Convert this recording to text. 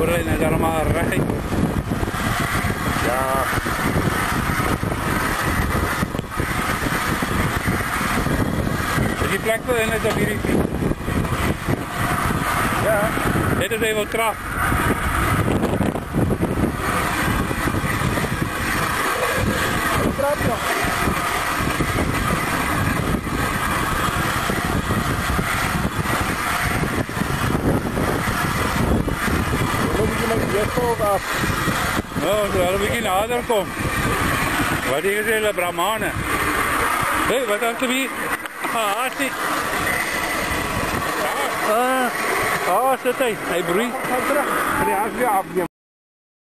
rijden daar maar recht. Ja. Is die plek wel in het op hierdie fiets? Ja. Dit is even krap. Krap nog. Nou, terwijl een beetje nader komt. Wat is het hele Brahmanen? Hé, wat is er hier? Ah, zie. Ah, zit hij. Hij broeit. Ga terug. Ja,